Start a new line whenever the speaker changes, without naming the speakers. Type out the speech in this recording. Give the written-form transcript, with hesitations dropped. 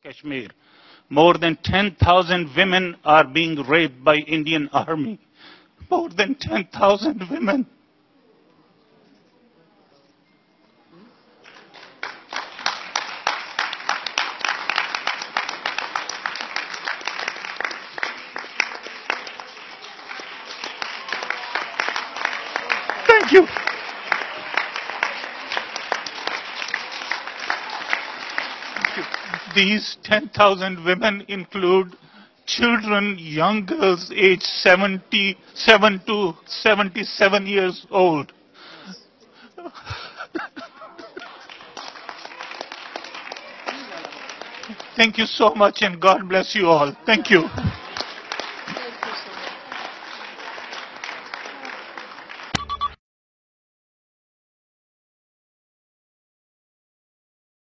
Kashmir. More than 10,000 women are being raped by Indian Army. More than 10,000 women. Thank you. These 10,000 women include children, young girls aged 77 to 77 years old. Thank you so much and God bless you all. Thank you.